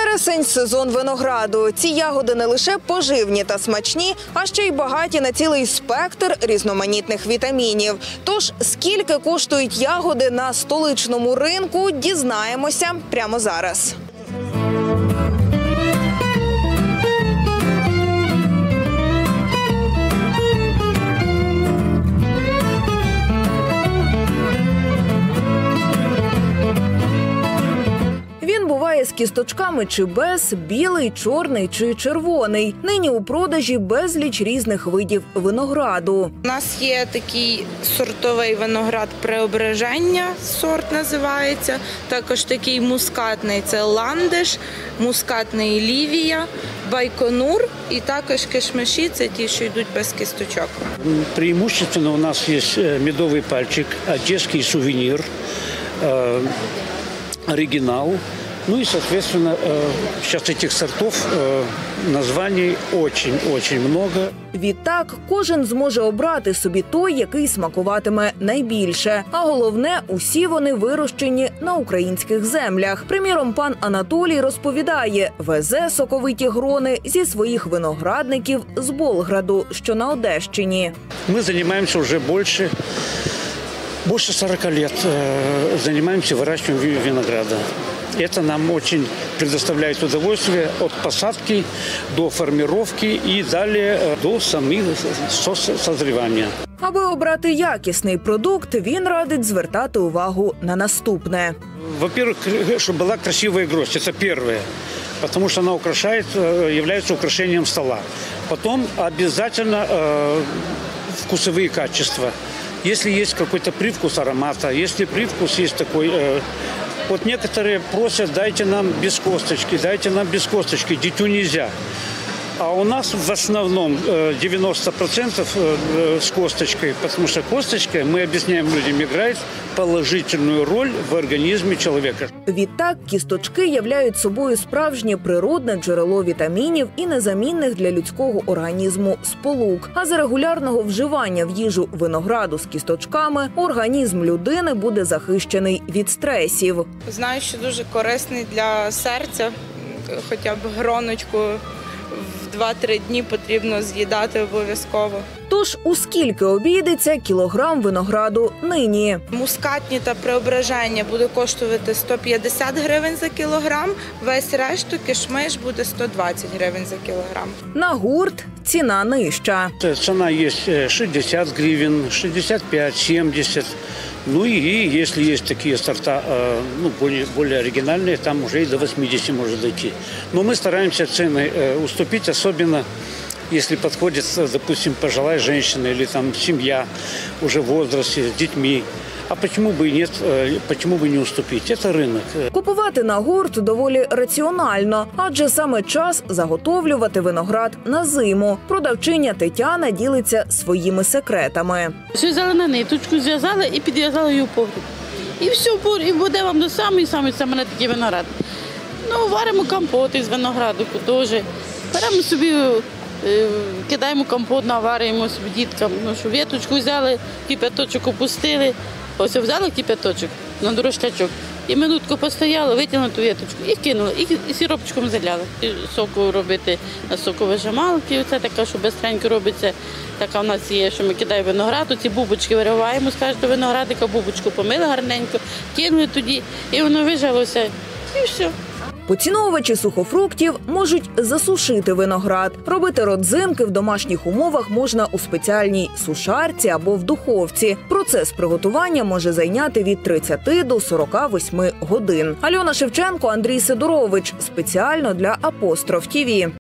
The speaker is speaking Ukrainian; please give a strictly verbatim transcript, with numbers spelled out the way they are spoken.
Вересень – сезон винограду. Ці ягоди не лише поживні та смачні, а ще й багаті на цілий спектр різноманітних вітамінів. Тож, скільки коштують ягоди на столичному ринку, дізнаємося прямо зараз. Буває з кісточками чи без, білий, чорний чи червоний. Нині у продажі безліч різних видів винограду. У нас є такий сортовий виноград Преображення, сорт називається. Також такий мускатний – це ландиш, мускатний лівія, байконур і також кишмиші – це ті, що йдуть без кісточок. Преимущественно у нас є медовий пальчик, одеський сувенір, оригінал. Ну и, соответственно, сейчас этих сортов названий очень-очень много. Відтак, кожен зможе обрати собі той, який смакуватиме найбільше. А головне, усі вони вирощені на українських землях. Приміром, пан Анатолій розповідає, везе соковиті грони зі своїх виноградників з Болграду, що на Одещині. Ми займаємося вже більше, більше сорока років, займаємося вирощуванням винограда. Это нам очень предоставляет удовольствие от посадки до формировки и далее до самих созревания. Аби обрати якісний продукт, він радить звертати увагу на наступне. Во-первых, чтобы была красивая гроздь, это первое, потому что она украшает, является украшением стола. Потом обязательно э, вкусовые качества. Если есть какой-то привкус аромата, если привкус есть такой... Э, Вот некоторые просят, дайте нам без косточки, дайте нам без косточки, дитю нельзя. А у нас в основном девяносто процентов с косточкой, потому что косточка, мы объясняем людям, играет положительную роль в організмі чоловіка. Відтак, кісточки являють собою справжнє природне джерело вітамінів і незамінних для людського організму сполук. А за регулярного вживання в їжу винограду з кісточками організм людини буде захищений від стресів. Знаю, що дуже корисний для серця, хоча б гроночку в два-три дні потрібно з'їдати обов'язково. Тож, у скільки обійдеться кілограм винограду нині? Мускатні та Преображення буде коштувати сто п'ятдесят гривень за кілограм, весь решту кишмиш буде сто двадцять гривень за кілограм. На гурт ціна нижча. Ціна є шістдесят гривень, шістдесят п'ять, сімдесят. Ну и если есть такие сорта, ну, более, более оригинальные, там уже и до восьмидесяти может дойти. Но мы стараемся цены уступить, особенно если подходит, допустим, пожилая женщина или там семья уже в возрасте с детьми. А почему бы и нет, почему бы не уступить? Это ринок. Купувати на гурт доволі раціонально, адже саме час заготовлювати виноград на зиму. Продавчиня Тетяна ділиться своїми секретами. Все взяла на ниточку, зв'язала і підв'язала її в погріб. І все, і буде вам до самої самої саме на такий виноград. Ну, варимо компоти з винограду теж. Беремо собі, кидаємо компот, наварюємо собі діткам. Ну, що віточку взяли, кипяточок опустили. Ось взяла кипяточок на дорожчачок і минутку постояла, витягнула ту віточку і кинула, і, і сиропчиком заляла. І соку робити на соковижималки, це така, що бистренько робиться. Така в нас є, що ми кидаємо виноград, ці бубочки вириваємо з кожного виноградика, бубочку помили гарненько, кинули тоді, і воно вижалося, і все. Поціновувачі сухофруктів можуть засушити виноград. Робити родзинки в домашніх умовах можна у спеціальній сушарці або в духовці. Процес приготування може зайняти від тридцяти до сорока восьми годин. Альона Шевченко, Андрій Сидорович. Спеціально для Апостроф ТІВІ.